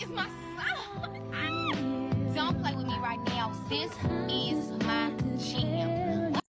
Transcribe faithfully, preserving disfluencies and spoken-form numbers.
That's my son. Don't play with me right now, sis.